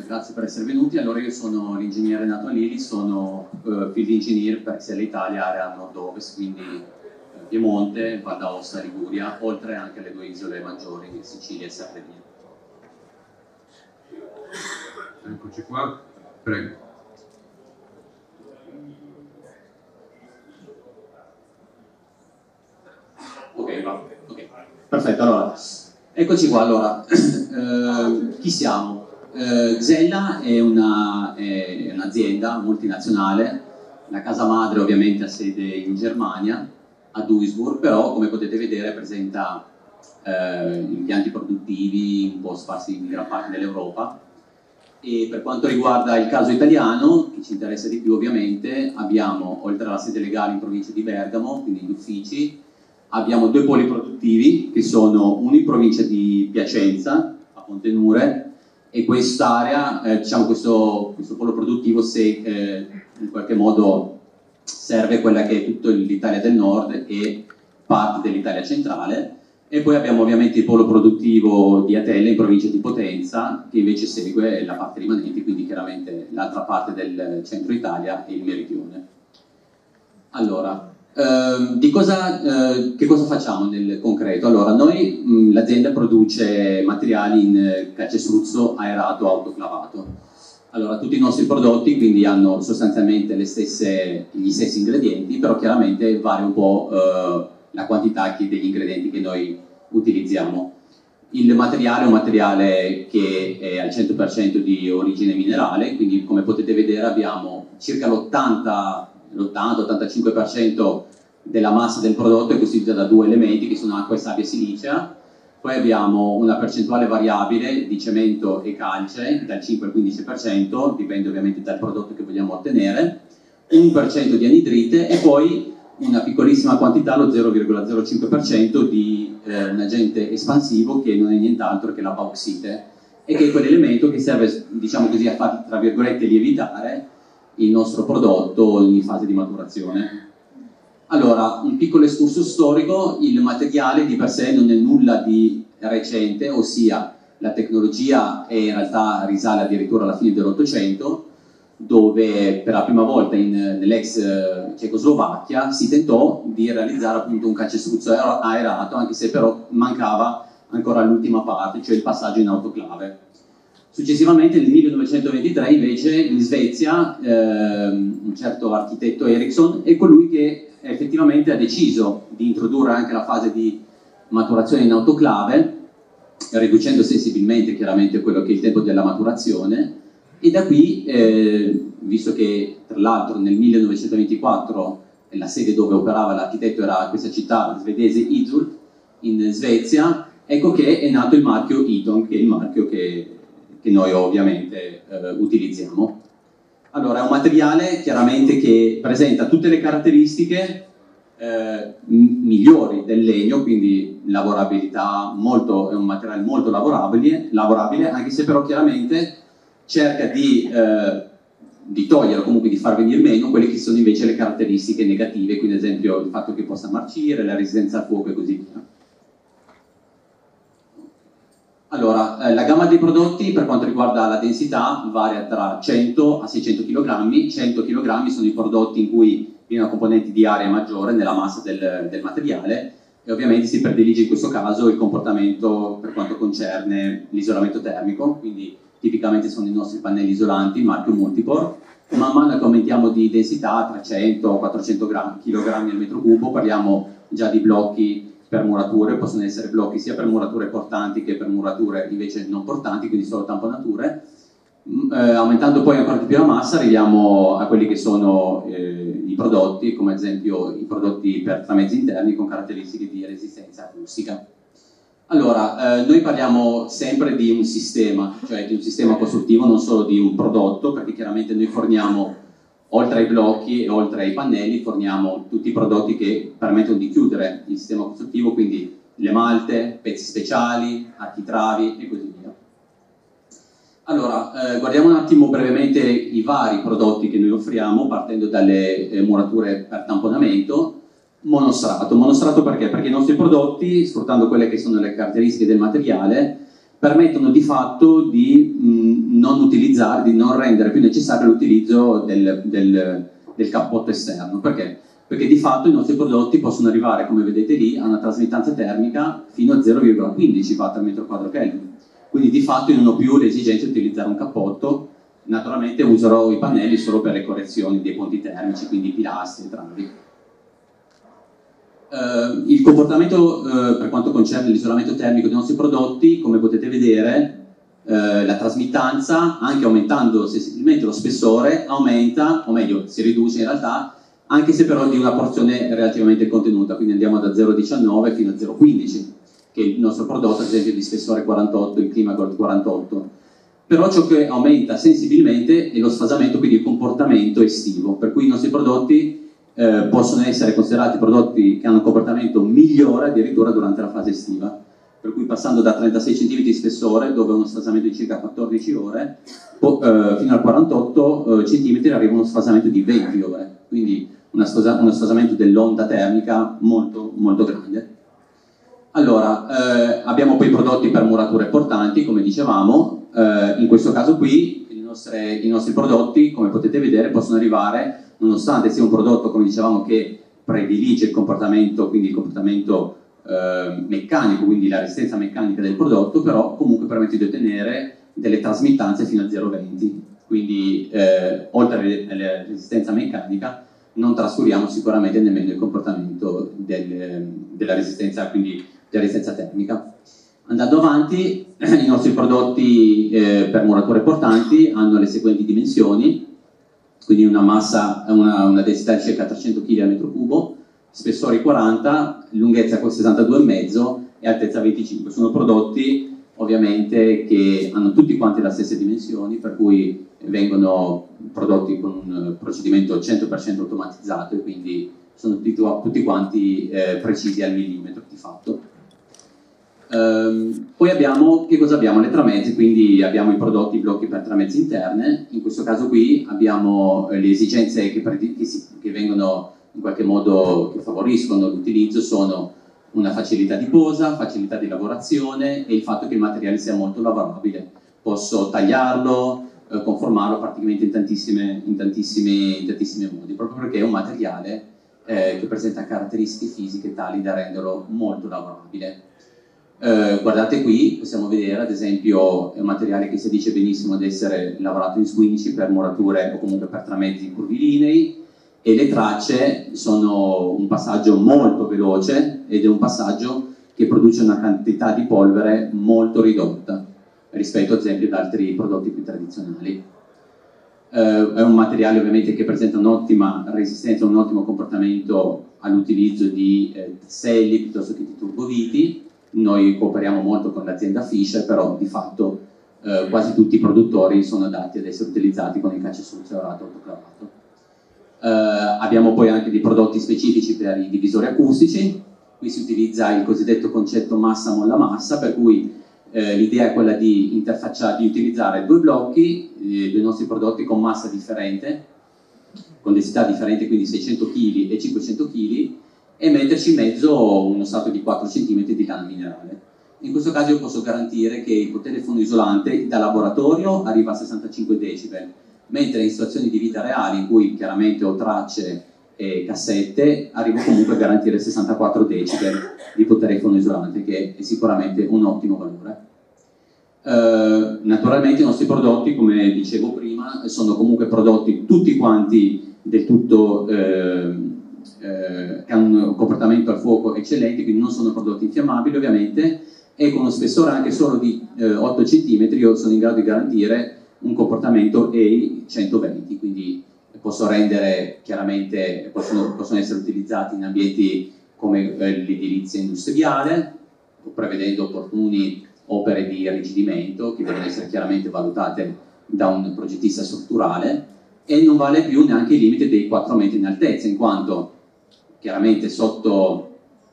grazie per essere venuti. Allora, io sono l'ingegnere nato a Lili, sono field engineer per XL Italia, area nord-ovest, quindi Piemonte, Val d'Aosta, Liguria, oltre anche alle due isole maggiori, Sicilia e Sardegna. Eccoci qua, prego. Ok, va. Okay. Perfetto, allora, eccoci qua. Allora, chi siamo? Xella è un'azienda multinazionale, la casa madre ovviamente ha sede in Germania, a Duisburg, però come potete vedere presenta impianti produttivi un po' sparsi in gran parte dell'Europa. E per quanto riguarda il caso italiano, che ci interessa di più ovviamente, abbiamo, oltre alla sede legale in provincia di Bergamo, quindi gli uffici, abbiamo due poli produttivi che sono uno in provincia di Piacenza, a Pontenure, e quest'area, diciamo questo polo produttivo in qualche modo serve quella che è tutta l'Italia del Nord e parte dell'Italia centrale. E poi abbiamo ovviamente il polo produttivo di Atella in provincia di Potenza, che invece segue la parte rimanente, quindi chiaramente l'altra parte del centro Italia e il meridione. Allora, che cosa facciamo nel concreto? Allora, noi, l'azienda produce materiali in calcestruzzo aerato autoclavato. Allora, tutti i nostri prodotti quindi hanno sostanzialmente gli stessi ingredienti, però chiaramente varia un po' la quantità degli ingredienti che noi utilizziamo. Il materiale è un materiale che è al 100% di origine minerale, quindi come potete vedere abbiamo circa l'80-85% della massa del prodotto è costituita da due elementi che sono acqua e sabbia silicea. Poi abbiamo una percentuale variabile di cemento e calce dal 5 al 15%, dipende ovviamente dal prodotto che vogliamo ottenere, 1% di anidrite e poi una piccolissima quantità, lo 0,05% di un agente espansivo che non è nient'altro che la bauxite, e che è quell'elemento che serve, diciamo così, a far, tra virgolette, lievitare il nostro prodotto in fase di maturazione. Allora, un piccolo excursus storico: il materiale di per sé non è nulla di recente, ossia la tecnologia in realtà risale addirittura alla fine dell'Ottocento, dove per la prima volta nell'ex Cecoslovacchia si tentò di realizzare appunto un calcestruzzo aerato, anche se però mancava ancora l'ultima parte, cioè il passaggio in autoclave. Successivamente nel 1923 invece in Svezia un certo architetto Ericsson è colui che effettivamente ha deciso di introdurre anche la fase di maturazione in autoclave, riducendo sensibilmente chiaramente quello che è il tempo della maturazione. E da qui, visto che tra l'altro nel 1924 la sede dove operava l'architetto era questa città svedese Isulf in Svezia, ecco che è nato il marchio Eaton, che è il marchio che noi ovviamente utilizziamo. Allora, è un materiale chiaramente che presenta tutte le caratteristiche migliori del legno, quindi lavorabilità, è un materiale molto lavorabile, anche se però chiaramente cerca di togliere o comunque di far venire meno quelle che sono invece le caratteristiche negative, quindi ad esempio il fatto che possa marcire, la resistenza al fuoco e così via. Allora, la gamma dei prodotti per quanto riguarda la densità varia tra 100 a 600 kg. 100 kg sono i prodotti in cui vi hanno componenti di area maggiore nella massa del materiale, e ovviamente si predilige in questo caso il comportamento per quanto concerne l'isolamento termico, quindi tipicamente sono i nostri pannelli isolanti, il marchio Multipor. Man mano che aumentiamo di densità, 300 o 400 kg al metro cubo, parliamo già di blocchi per murature, possono essere blocchi sia per murature portanti che per murature invece non portanti, quindi solo tamponature. Aumentando poi ancora di più la massa arriviamo a quelli che sono i prodotti, come ad esempio i prodotti per tramezzi interni con caratteristiche di resistenza acustica. Allora, noi parliamo sempre di un sistema, cioè di un sistema costruttivo, non solo di un prodotto, perché chiaramente noi forniamo, oltre ai blocchi e oltre ai pannelli, forniamo tutti i prodotti che permettono di chiudere il sistema costruttivo, quindi le malte, pezzi speciali, architravi e così via. Allora, guardiamo un attimo brevemente i vari prodotti che noi offriamo, partendo dalle murature per tamponamento. Monostrato perché? Perché i nostri prodotti, sfruttando quelle che sono le caratteristiche del materiale, permettono di fatto di non utilizzare cercare di non rendere più necessario l'utilizzo del cappotto esterno. Perché? Perché di fatto i nostri prodotti possono arrivare, come vedete lì, a una trasmittanza termica fino a 0,15 watt al metro quadro Kelvin. Quindi di fatto io non ho più l'esigenza di utilizzare un cappotto. Naturalmente userò i pannelli solo per le correzioni dei ponti termici, quindi pilastri e travi. Il comportamento per quanto concerne l'isolamento termico dei nostri prodotti, come potete vedere, la trasmittanza, anche aumentando sensibilmente lo spessore, aumenta, o meglio, si riduce in realtà, anche se però di una porzione relativamente contenuta, quindi andiamo da 0,19 fino a 0,15, che è il nostro prodotto, ad esempio, di spessore 48, il Climagold 48. Però ciò che aumenta sensibilmente è lo sfasamento, quindi il comportamento estivo, per cui i nostri prodotti possono essere considerati prodotti che hanno un comportamento migliore addirittura durante la fase estiva, per cui passando da 36 cm di spessore, dove uno sfasamento di circa 14 ore, fino a 48 cm arriva uno sfasamento di 20 ore, quindi uno sfasamento dell'onda termica molto, molto grande. Allora, abbiamo poi prodotti per murature portanti, come dicevamo. In questo caso qui i nostri prodotti, come potete vedere, possono arrivare, nonostante sia un prodotto, come dicevamo, che predilige il comportamento, quindi il comportamento meccanico, quindi la resistenza meccanica del prodotto, però comunque permette di ottenere delle trasmittanze fino a 0,20. Quindi oltre alla resistenza meccanica non trascuriamo sicuramente nemmeno il comportamento della resistenza, quindi della resistenza termica. Andando avanti, i nostri prodotti per murature portanti hanno le seguenti dimensioni, quindi una massa, una densità di circa 300 kg al metro cubo, spessore 40, lunghezza 62,5 e altezza 25. Sono prodotti ovviamente che hanno tutti quanti le stesse dimensioni, per cui vengono prodotti con un procedimento 100% automatizzato e quindi sono tutti quanti precisi al millimetro di fatto. Poi abbiamo, che cosa abbiamo? Le tramezze, quindi abbiamo i prodotti, i blocchi per tramezze interne. In questo caso qui abbiamo le esigenze che vengono in qualche modo, che favoriscono l'utilizzo, sono una facilità di posa, facilità di lavorazione e il fatto che il materiale sia molto lavorabile. Posso tagliarlo, conformarlo praticamente in tantissimi modi, proprio perché è un materiale che presenta caratteristiche fisiche tali da renderlo molto lavorabile. Guardate qui, possiamo vedere ad esempio è un materiale che si dice benissimo ad essere lavorato in squinci per murature o comunque per tramezzi curvilinei, e le tracce sono un passaggio molto veloce ed è un passaggio che produce una quantità di polvere molto ridotta rispetto ad esempio ad altri prodotti più tradizionali. È un materiale ovviamente che presenta un'ottima resistenza, un ottimo comportamento all'utilizzo di tasselli piuttosto che di turboviti. Noi cooperiamo molto con l'azienda Fischer, però di fatto quasi tutti i produttori sono adatti ad essere utilizzati con il calcestruziorato autoclavato. Abbiamo poi anche dei prodotti specifici per i divisori acustici. Qui si utilizza il cosiddetto concetto massa-molla-massa, per cui l'idea è quella di utilizzare due blocchi, dei nostri prodotti con massa differente, con densità differente, quindi 600 kg e 500 kg, e metterci in mezzo uno strato di 4 cm di lana minerale. In questo caso io posso garantire che il potere fonoisolante da laboratorio arriva a 65 decibel, mentre in situazioni di vita reale, in cui chiaramente ho tracce e cassette, arrivo comunque a garantire 64 decibel di potere fonoisolante, che è sicuramente un ottimo valore. Naturalmente i nostri prodotti, come dicevo prima, sono comunque prodotti tutti quanti del tutto che hanno un comportamento al fuoco eccellente, quindi non sono prodotti infiammabili ovviamente, e con uno spessore anche solo di 8 cm io sono in grado di garantire un comportamento EI 120, quindi posso rendere chiaramente, possono essere utilizzati in ambienti come l'edilizia industriale, prevedendo opportuni opere di irrigidimento che devono essere chiaramente valutate da un progettista strutturale, e non vale più neanche il limite dei 4 metri in altezza, in quanto chiaramente sotto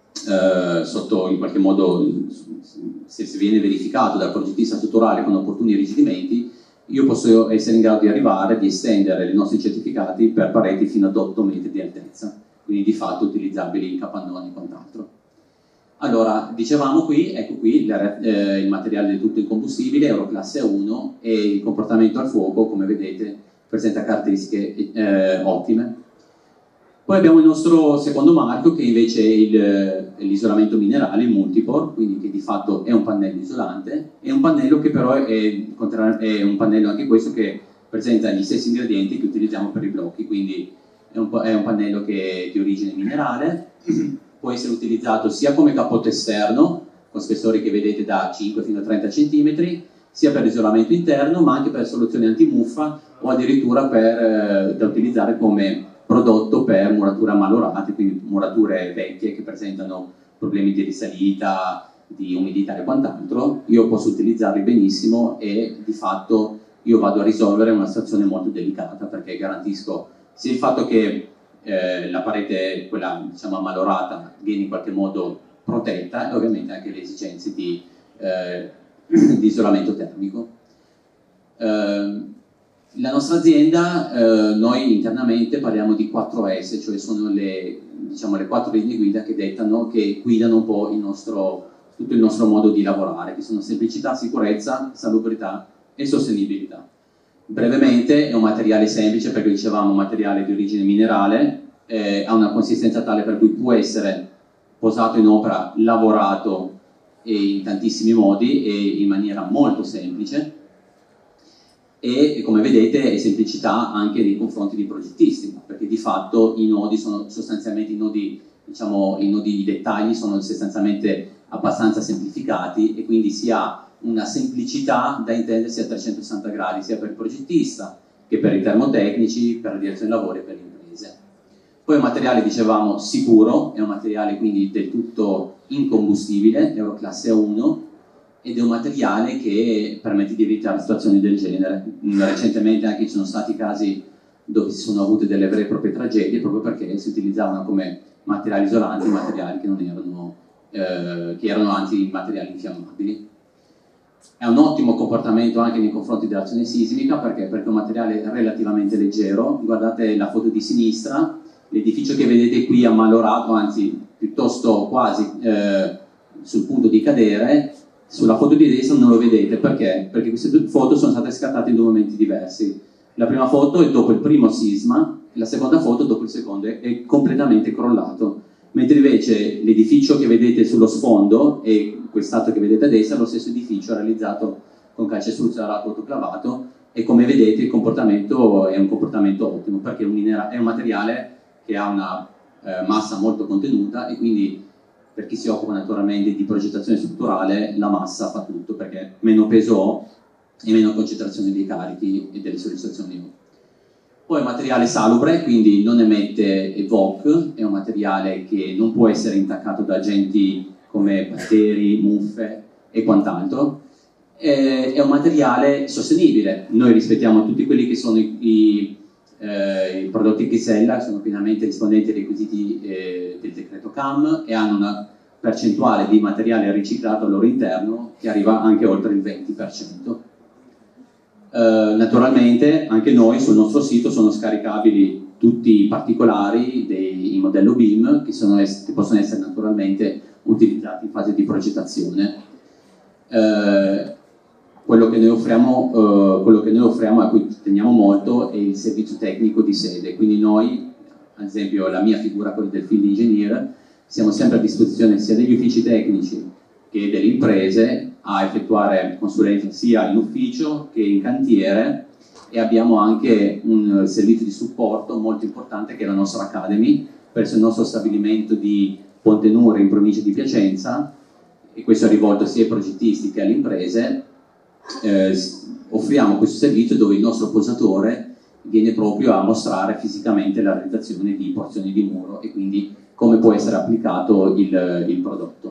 in qualche modo, se viene verificato dal progettista strutturale con opportuni irrigidimenti, io posso essere in grado di arrivare, di estendere i nostri certificati per pareti fino ad 8 metri di altezza, quindi di fatto utilizzabili in capannoni e quant'altro. Allora, dicevamo qui, ecco qui il materiale del tutto incombustibile, Euroclasse 1, e il comportamento al fuoco, come vedete, presenta caratteristiche ottime. Poi abbiamo il nostro secondo marchio, che invece è l'isolamento minerale, il Multipore, quindi che di fatto è un pannello isolante, è un pannello che però è un pannello anche questo che presenta gli stessi ingredienti che utilizziamo per i blocchi, quindi è un pannello che è di origine minerale, può essere utilizzato sia come cappotto esterno, con spessori che vedete da 5 fino a 30 cm, sia per isolamento interno, ma anche per soluzioni antimuffa o addirittura da utilizzare come prodotto per murature ammalorate, quindi murature vecchie che presentano problemi di risalita, di umidità e quant'altro. Io posso utilizzarli benissimo e di fatto io vado a risolvere una situazione molto delicata, perché garantisco sia il fatto che la parete, quella diciamo ammalorata, viene in qualche modo protetta, e ovviamente anche le esigenze di isolamento termico. La nostra azienda, noi internamente parliamo di 4S, cioè sono le 4 linee guida che guidano un po' tutto il nostro modo di lavorare, che sono semplicità, sicurezza, salubrità e sostenibilità. Brevemente, è un materiale semplice, perché dicevamo materiale di origine minerale, ha una consistenza tale per cui può essere posato in opera, lavorato in tantissimi modi e in maniera molto semplice, e come vedete è semplicità anche nei confronti dei progettisti, perché di fatto i nodi sono sostanzialmente i nodi di dettagli sono sostanzialmente abbastanza semplificati, e quindi si ha una semplicità da intendersi a 360 gradi sia per il progettista che per i termotecnici, per la direzione dei lavori e per le imprese. Poi è un materiale, dicevamo, sicuro, è un materiale quindi del tutto incombustibile, Euroclasse 1, ed è un materiale che permette di evitare situazioni del genere. Recentemente anche ci sono stati casi dove si sono avute delle vere e proprie tragedie, proprio perché si utilizzavano come materiali isolanti materiali che non erano, che erano anzi materiali infiammabili. È un ottimo comportamento anche nei confronti dell'azione sismica, perché è un materiale relativamente leggero. Guardate la foto di sinistra, l'edificio che vedete qui ammalorato, anzi piuttosto quasi sul punto di cadere. Sulla foto di destra non lo vedete, perché? Perché queste due foto sono state scattate in due momenti diversi. La prima foto è dopo il primo sisma, e la seconda foto dopo il secondo, è completamente crollato. Mentre invece l'edificio che vedete sullo sfondo e quest'altro che vedete a destra è lo stesso edificio realizzato con calcestruzzo arato autoclavato, e come vedete il comportamento è un comportamento ottimo, perché è un materiale che ha una massa molto contenuta, e quindi per chi si occupa naturalmente di progettazione strutturale la massa fa tutto, perché meno peso ho e meno concentrazione dei carichi e delle sollecitazioni ho. Poi è un materiale salubre, quindi non emette VOC, è un materiale che non può essere intaccato da agenti come batteri, muffe e quant'altro. È un materiale sostenibile. Noi rispettiamo tutti quelli che sono i prodotti Xella, sono pienamente rispondenti ai requisiti del decreto CAM, e hanno una percentuale di materiale riciclato al loro interno che arriva anche oltre il 20%. Naturalmente anche noi sul nostro sito sono scaricabili tutti i particolari in modello BIM che possono essere naturalmente utilizzati in fase di progettazione. Quello che noi offriamo, a cui teniamo molto, è il servizio tecnico di sede. Quindi noi, ad esempio la mia figura, quella del field engineer, siamo sempre a disposizione sia degli uffici tecnici che delle imprese a effettuare consulenza sia in ufficio che in cantiere, e abbiamo anche un servizio di supporto molto importante che è la nostra Academy presso il nostro stabilimento di Pontenure in provincia di Piacenza, e questo è rivolto sia ai progettisti che alle imprese. Offriamo questo servizio dove il nostro posatore viene proprio a mostrare fisicamente la realizzazione di porzioni di muro e quindi come può essere applicato il prodotto.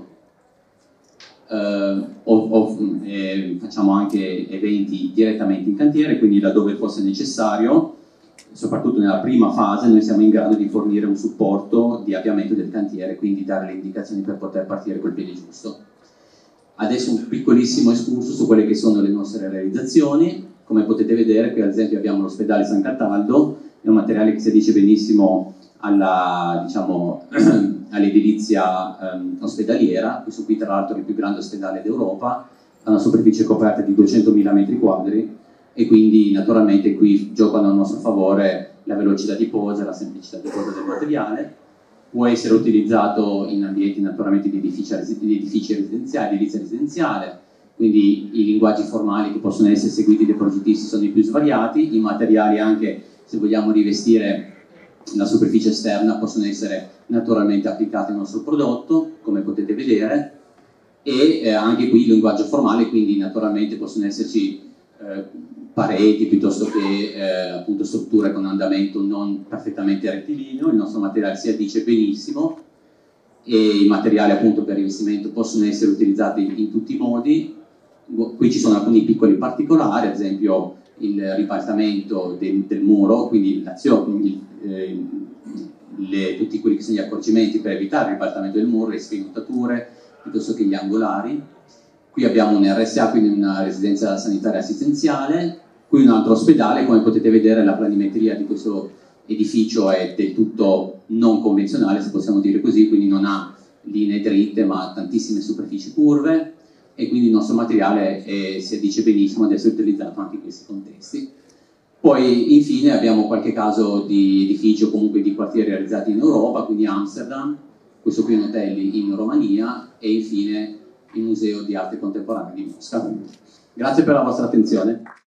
Facciamo anche eventi direttamente in cantiere, quindi laddove fosse necessario, soprattutto nella prima fase, noi siamo in grado di fornire un supporto di avviamento del cantiere, quindi dare le indicazioni per poter partire col piede giusto. Adesso un piccolissimo escurso su quelle che sono le nostre realizzazioni. Come potete vedere, qui ad esempio abbiamo l'ospedale San Cataldo, è un materiale che si addice benissimo all'edilizia ospedaliera. Questo qui tra l'altro è il più grande ospedale d'Europa, ha una superficie coperta di 200.000 metri quadri e quindi naturalmente qui giocano a nostro favore la velocità di posa, la semplicità di posa del materiale. Può essere utilizzato in ambienti naturalmente di edifici residenziali, edilizia residenziale, quindi i linguaggi formali che possono essere seguiti dai progettisti sono i più svariati, i materiali anche se vogliamo rivestire la superficie esterna possono essere naturalmente applicati al nostro prodotto, come potete vedere, e anche qui il linguaggio formale, quindi naturalmente possono esserci pareti piuttosto che appunto strutture con andamento non perfettamente rettilineo. Il nostro materiale si addice benissimo e i materiali appunto per rivestimento possono essere utilizzati in tutti i modi. Qui ci sono alcuni piccoli particolari, ad esempio il ribaltamento del muro, quindi tutti quelli che sono gli accorgimenti per evitare il ribaltamento del muro, le sfenutature piuttosto che gli angolari. Qui abbiamo un RSA, quindi una residenza sanitaria assistenziale. Qui un altro ospedale. Come potete vedere la planimetria di questo edificio è del tutto non convenzionale, se possiamo dire così, quindi non ha linee dritte ma tantissime superfici curve, e quindi il nostro materiale si addice benissimo ad essere utilizzato anche in questi contesti. Poi infine abbiamo qualche caso di edificio, comunque di quartieri realizzati in Europa, quindi Amsterdam, questo qui è un hotel in Romania, e infine il Museo di Arte Contemporanea di Mosca. Grazie per la vostra attenzione.